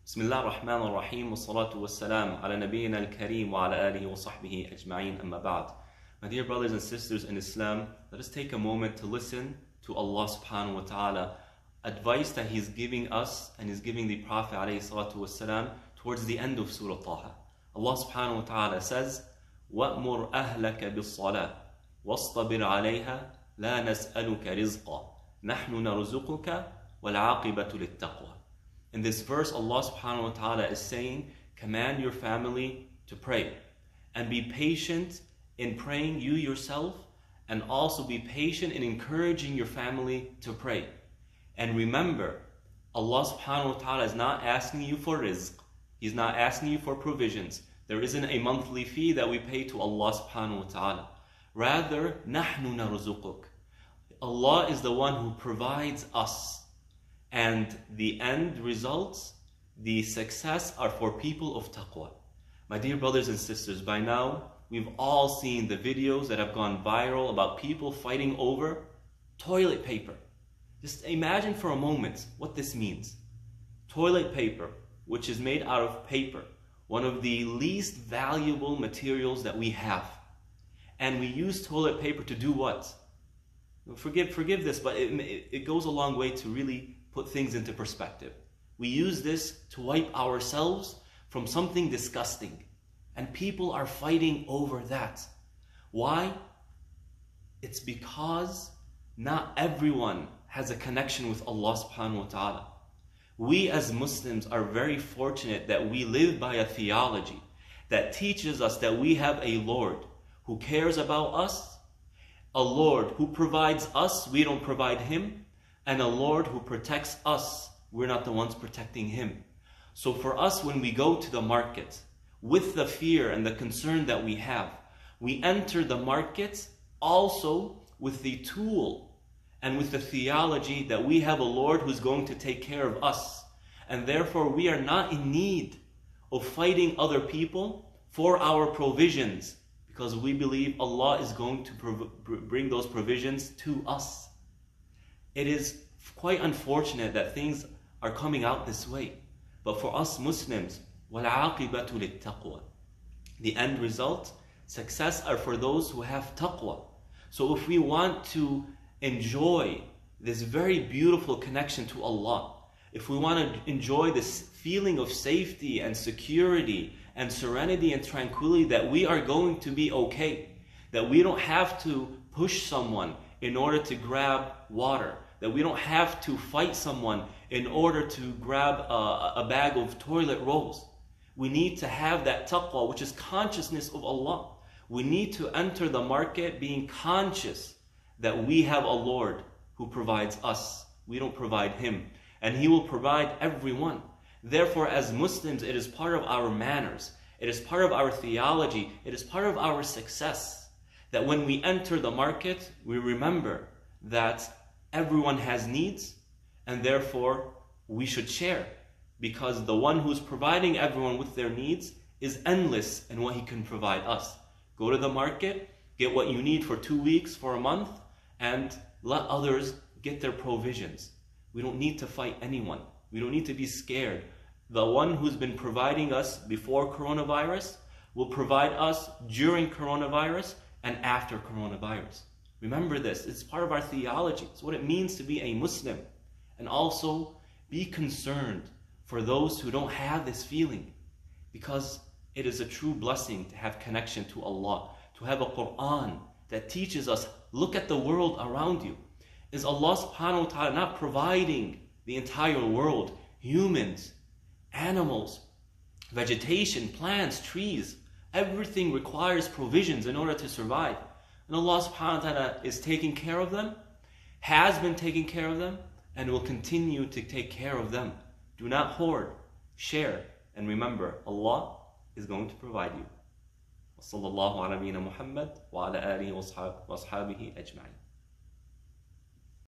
بسم الله الرحمن الرحيم والصلاة والسلام على نبينا الكريم وعلى آله وصحبه أجمعين أما بعد. My dear brothers and sisters in Islam, let us take a moment to listen to Allah subhanahu wa ta'ala, advice that He's giving us and He's giving the Prophet alayhi salatu wasalam towards the end of Surah Taha. Allah subhanahu wa ta'ala says, وَأْمُرْ أَهْلَكَ بِالصَّلَاةِ وَاصْطَبِرْ عَلَيْهَا لَا نَسْأَلُكَ رِزْقًا نَحْنُ نَرْزُقُكَ وَالْعَاقِبَةُ لِلتَّقْوَى. In this verse, Allah subhanahu wa ta'ala is saying, command your family to pray and be patient in praying you yourself, and also be patient in encouraging your family to pray. And remember, Allah subhanahu wa ta'ala is not asking you for rizq. He's not asking you for provisions. There isn't a monthly fee that we pay to Allah subhanahu wa ta'ala. Rather, نَحْنُ نَرْزُقُكَ. Allah is the one who provides us. And the end results, the success, are for people of taqwa. My dear brothers and sisters, by now, we've all seen the videos that have gone viral about people fighting over toilet paper. Just imagine for a moment what this means. Toilet paper, which is made out of paper, one of the least valuable materials that we have. And we use toilet paper to do what? Forgive this, but it goes a long way to really put things into perspective. We use this to wipe ourselves from something disgusting. And people are fighting over that. Why? It's because not everyone has a connection with Allah subhanahu wa ta'ala. We as Muslims are very fortunate that we live by a theology that teaches us that we have a Lord who cares about us, a Lord who provides us, we don't provide Him, and a Lord who protects us, we're not the ones protecting Him. So for us, when we go to the market, with the fear and the concern that we have, we enter the market also with the tool and with the theology that we have a Lord who's going to take care of us. And therefore we are not in need of fighting other people for our provisions, because we believe Allah is going to bring those provisions to us. It is quite unfortunate that things are coming out this way. But for us Muslims, وَالْعَاقِبَةُ لِلتَّقْوَى. The end result, success, are for those who have taqwa. So if we want to enjoy this very beautiful connection to Allah, if we want to enjoy this feeling of safety and security and serenity and tranquility, that we are going to be okay, that we don't have to push someone in order to grab water, that we don't have to fight someone in order to grab a bag of toilet rolls. We need to have that taqwa, which is consciousness of Allah. We need to enter the market being conscious that we have a Lord who provides us. We don't provide Him. And He will provide everyone. Therefore, as Muslims, it is part of our manners. It is part of our theology. It is part of our success that when we enter the market, we remember that everyone has needs, and therefore we should share. Because the one who's providing everyone with their needs is endless in what He can provide us. Go to the market, get what you need for 2 weeks, for a month, and let others get their provisions. We don't need to fight anyone. We don't need to be scared. The one who's been providing us before coronavirus will provide us during coronavirus and after coronavirus. Remember this. It's part of our theology. It's what it means to be a Muslim. And also be concerned for those who don't have this feeling, because it is a true blessing to have connection to Allah, to have a Quran that teaches us, look at the world around you. Is Allah subhanahu wa ta'ala not providing the entire world? Humans, animals, vegetation, plants, trees, everything requires provisions in order to survive. And Allah subhanahu wa ta'ala is taking care of them, has been taking care of them, and will continue to take care of them. Do not hoard, share, and remember, Allah is going to provide you. وصلى الله على نبينا محمد وعلى آله وأصحابه أجمعين.